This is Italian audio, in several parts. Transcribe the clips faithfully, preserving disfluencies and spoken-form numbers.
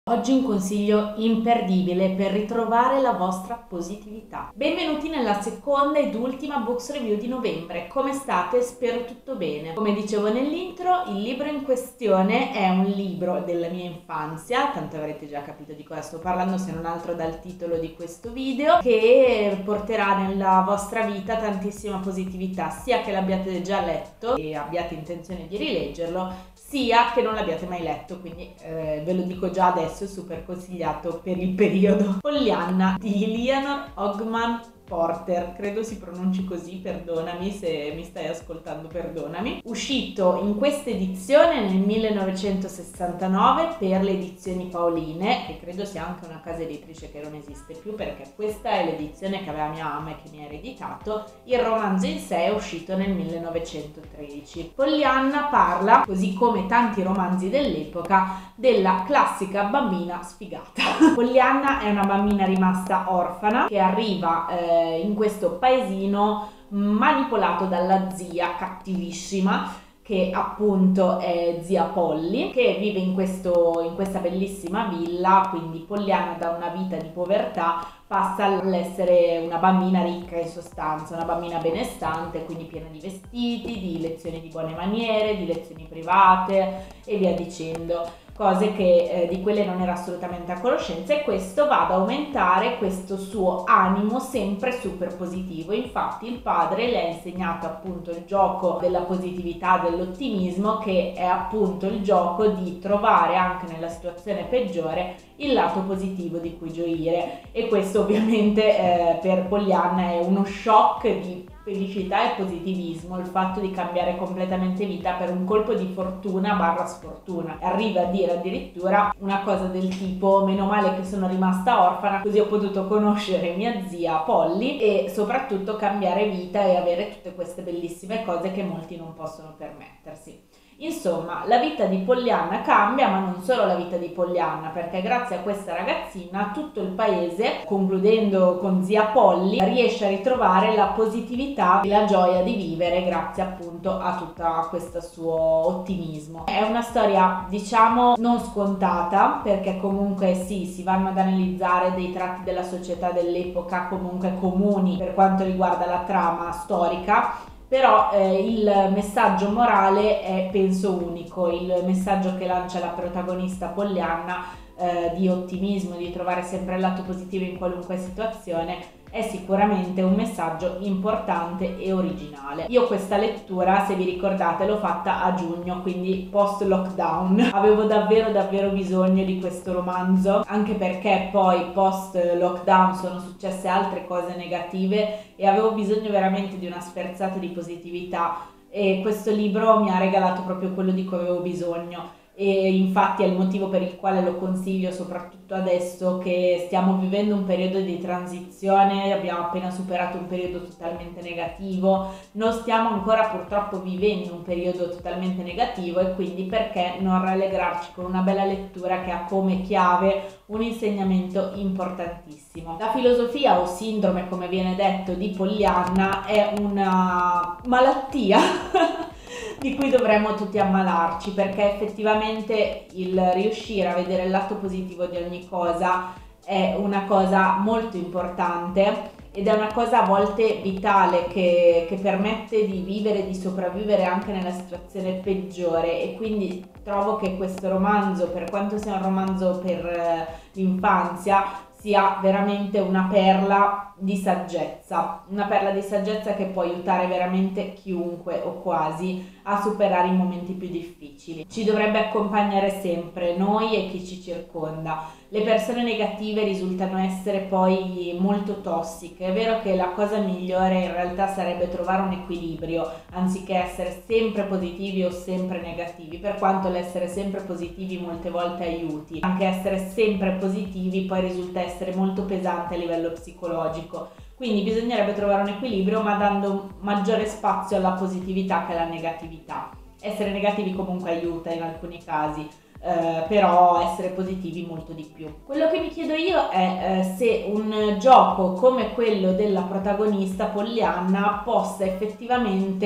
Oggi un consiglio imperdibile per ritrovare la vostra positività. Benvenuti nella seconda ed ultima books review di novembre. Come state? Spero tutto bene. Come dicevo nell'intro, il libro in questione è un libro della mia infanzia, tanto avrete già capito di cosa sto parlando se non altro dal titolo di questo video, che porterà nella vostra vita tantissima positività, sia che l'abbiate già letto e abbiate intenzione di rileggerlo, sia che non l'abbiate mai letto, quindi eh, ve lo dico già adesso, è super consigliato per il periodo. Pollyanna di Eleanor Ogman Porter, credo si pronunci così, perdonami se mi stai ascoltando, perdonami. Uscito in questa edizione nel millenovecentosessantanove per le edizioni Paoline, che credo sia anche una casa editrice che non esiste più, perché questa è l'edizione che aveva mia mamma e che mi ha ereditato. Il romanzo in sé è uscito nel millenovecentotredici. Pollyanna parla, così come tanti romanzi dell'epoca, della classica bambina sfigata. Pollyanna è una bambina rimasta orfana che arriva eh, in questo paesino manipolato dalla zia cattivissima, che appunto è zia Polly, che vive in, questo, in questa bellissima villa. Quindi Pollyanna, da una vita di povertà, passa all'essere una bambina ricca, in sostanza, una bambina benestante, quindi piena di vestiti, di lezioni di buone maniere, di lezioni private e via dicendo. Cose che eh, di quelle non era assolutamente a conoscenza, e questo va ad aumentare questo suo animo sempre super positivo. Infatti il padre le ha insegnato appunto il gioco della positività, dell'ottimismo, che è appunto il gioco di trovare anche nella situazione peggiore il lato positivo di cui gioire, e questo ovviamente eh, per Pollyanna è uno shock di felicità e positivismo, il fatto di cambiare completamente vita per un colpo di fortuna barra sfortuna. Arriva a dire addirittura una cosa del tipo: meno male che sono rimasta orfana, così ho potuto conoscere mia zia Polly e soprattutto cambiare vita e avere tutte queste bellissime cose che molti non possono permettersi. Insomma, la vita di Pollyanna cambia, ma non solo la vita di Pollyanna, perché grazie a questa ragazzina tutto il paese, concludendo con zia Polly, riesce a ritrovare la positività e la gioia di vivere grazie appunto a tutto questo suo ottimismo. È una storia, diciamo, non scontata, perché comunque sì, si vanno ad analizzare dei tratti della società dell'epoca comunque comuni per quanto riguarda la trama storica, però eh, il messaggio morale è penso unico. Il messaggio che lancia la protagonista Pollyanna eh, di ottimismo, di trovare sempre il lato positivo in qualunque situazione, è sicuramente un messaggio importante e originale. Io questa lettura, se vi ricordate, l'ho fatta a giugno, quindi post lockdown. Avevo davvero davvero bisogno di questo romanzo, anche perché poi post lockdown sono successe altre cose negative e avevo bisogno veramente di una sferzata di positività, e questo libro mi ha regalato proprio quello di cui avevo bisogno. E infatti è il motivo per il quale lo consiglio, soprattutto adesso che stiamo vivendo un periodo di transizione. Abbiamo appena superato un periodo totalmente negativo, non stiamo ancora purtroppo vivendo un periodo totalmente negativo, e quindi perché non rallegrarci con una bella lettura che ha come chiave un insegnamento importantissimo. La filosofia o sindrome, come viene detto, di Pollyanna è una malattia di cui dovremmo tutti ammalarci, perché effettivamente il riuscire a vedere il lato positivo di ogni cosa è una cosa molto importante, ed è una cosa a volte vitale che, che permette di vivere, di sopravvivere anche nella situazione peggiore. E quindi trovo che questo romanzo, per quanto sia un romanzo per eh, l'infanzia, sia veramente una perla di saggezza, una perla di saggezza che può aiutare veramente chiunque o quasi a superare i momenti più difficili. Ci dovrebbe accompagnare sempre noi e chi ci circonda. Le persone negative risultano essere poi molto tossiche. È vero che la cosa migliore in realtà sarebbe trovare un equilibrio, anziché essere sempre positivi o sempre negativi, per quanto l'essere sempre positivi molte volte aiuti. Anche essere sempre positivi poi risulta essere molto pesante a livello psicologico. Quindi bisognerebbe trovare un equilibrio, ma dando maggiore spazio alla positività che alla negatività. Essere negativi comunque aiuta in alcuni casi, eh, però essere positivi molto di più. Quello che mi chiedo io è eh, se un gioco come quello della protagonista Pollyanna possa effettivamente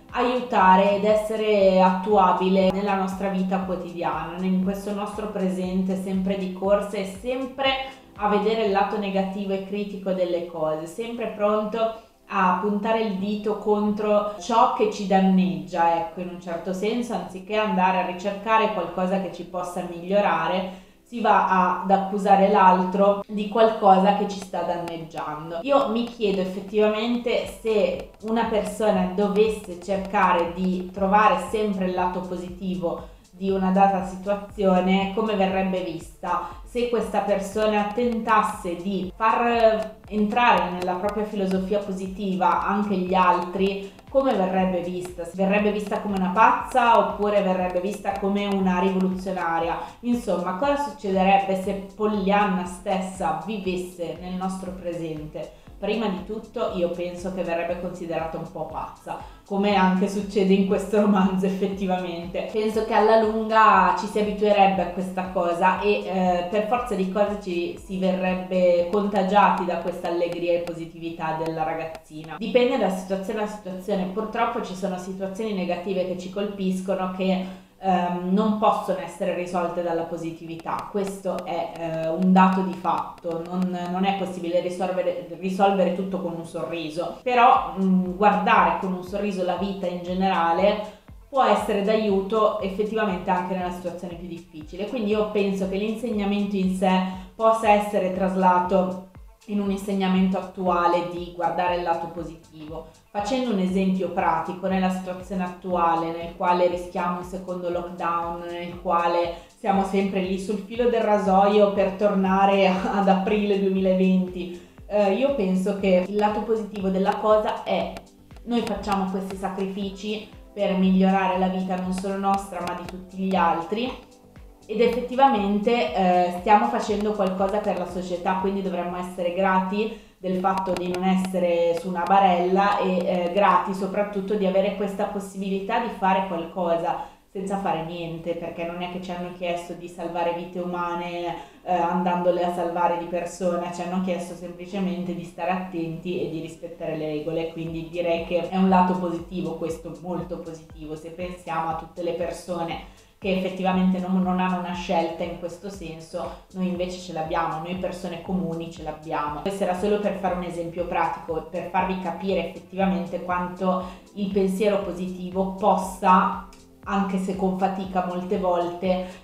aiutare ed essere attuabile nella nostra vita quotidiana, in questo nostro presente sempre di corsa e sempre a vedere il lato negativo e critico delle cose, sempre pronto a puntare il dito contro ciò che ci danneggia, ecco, in un certo senso, anziché andare a ricercare qualcosa che ci possa migliorare, si va ad accusare l'altro di qualcosa che ci sta danneggiando. Io mi chiedo effettivamente se una persona dovesse cercare di trovare sempre il lato positivo di una data situazione, come verrebbe vista. Se questa persona tentasse di far entrare nella propria filosofia positiva anche gli altri, come verrebbe vista? Verrebbe vista come una pazza oppure verrebbe vista come una rivoluzionaria? Insomma, cosa succederebbe se Pollyanna stessa vivesse nel nostro presente? Prima di tutto io penso che verrebbe considerata un po' pazza, come anche succede in questo romanzo effettivamente. Penso che alla lunga ci si abituerebbe a questa cosa e eh, per forza di cose ci si verrebbe contagiati da questa allegria e positività della ragazzina. Dipende da situazione a situazione, purtroppo ci sono situazioni negative che ci colpiscono che Um, non possono essere risolte dalla positività. Questo è uh, un dato di fatto, non, non è possibile risolvere, risolvere tutto con un sorriso, però um, guardare con un sorriso la vita in generale può essere d'aiuto effettivamente anche nella situazione più difficile. Quindi io penso che l'insegnamento in sé possa essere traslato in un insegnamento attuale di guardare il lato positivo. Facendo un esempio pratico, nella situazione attuale nel quale rischiamo un secondo lockdown, nel quale siamo sempre lì sul filo del rasoio per tornare ad aprile duemilaventi, eh, io penso che il lato positivo della cosa è: noi facciamo questi sacrifici per migliorare la vita non solo nostra ma di tutti gli altri, ed effettivamente eh, stiamo facendo qualcosa per la società, quindi dovremmo essere grati del fatto di non essere su una barella e eh, grati soprattutto di avere questa possibilità di fare qualcosa senza fare niente, perché non è che ci hanno chiesto di salvare vite umane eh, andandole a salvare di persona, ci hanno chiesto semplicemente di stare attenti e di rispettare le regole, quindi direi che è un lato positivo, questo molto positivo, se pensiamo a tutte le persone che effettivamente non, non hanno una scelta in questo senso, noi invece ce l'abbiamo, noi persone comuni ce l'abbiamo. Questo era solo per fare un esempio pratico, per farvi capire effettivamente quanto il pensiero positivo possa, anche se con fatica molte volte,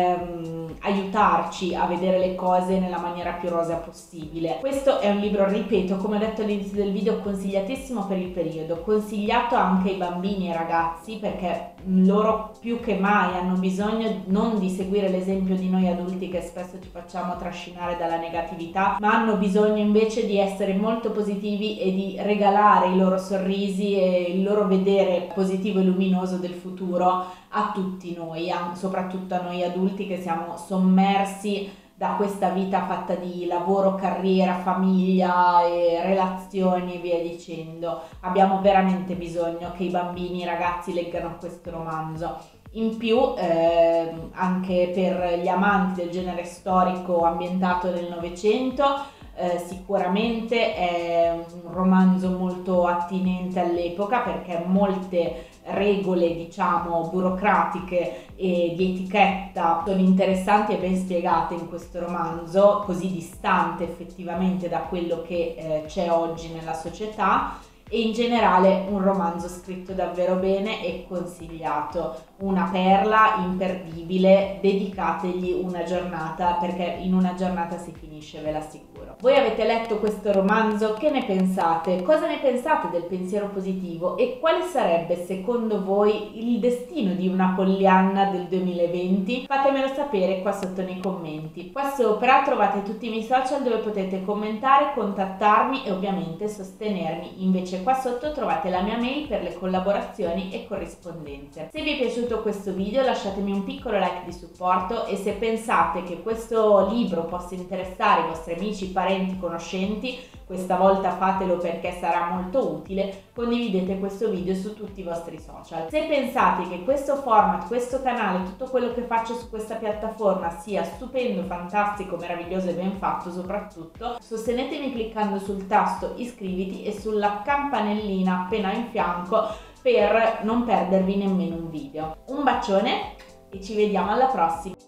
ehm, aiutarci a vedere le cose nella maniera più rosea possibile. Questo è un libro, ripeto, come ho detto all'inizio del video, consigliatissimo per il periodo, consigliato anche ai bambini e ai ragazzi, perché loro più che mai hanno bisogno non di seguire l'esempio di noi adulti che spesso ci facciamo trascinare dalla negatività, ma hanno bisogno invece di essere molto positivi e di regalare i loro sorrisi e il loro vedere positivo e luminoso del futuro a tutti noi, soprattutto a noi adulti che siamo sommersi da questa vita fatta di lavoro, carriera, famiglia e relazioni e via dicendo. Abbiamo veramente bisogno che i bambini e i ragazzi leggano questo romanzo. In più, eh, anche per gli amanti del genere storico ambientato nel Novecento, Eh, sicuramente è un romanzo molto attinente all'epoca, perché molte regole, diciamo, burocratiche e di etichetta sono interessanti e ben spiegate in questo romanzo, così distante effettivamente da quello che eh, c'è oggi nella società. E in generale un romanzo scritto davvero bene e consigliato, una perla imperdibile, dedicategli una giornata, perché in una giornata si finisce, ve l'assicuro. Voi avete letto questo romanzo, che ne pensate? Cosa ne pensate del pensiero positivo e quale sarebbe secondo voi il destino di una Pollyanna del duemilaventi? Fatemelo sapere qua sotto nei commenti. Qua sopra trovate tutti i miei social dove potete commentare, contattarmi e ovviamente sostenermi. Invece qua sotto trovate la mia mail per le collaborazioni e corrispondenze. Se vi è piaciuto questo video lasciatemi un piccolo like di supporto, e se pensate che questo libro possa interessare i vostri amici, parenti, conoscenti, questa volta fatelo perché sarà molto utile, condividete questo video su tutti i vostri social. Se pensate che questo format, questo canale, tutto quello che faccio su questa piattaforma sia stupendo, fantastico, meraviglioso e ben fatto soprattutto, sostenetemi cliccando sul tasto iscriviti e sulla campanellina appena in fianco, per non perdervi nemmeno un video. Un bacione e ci vediamo alla prossima!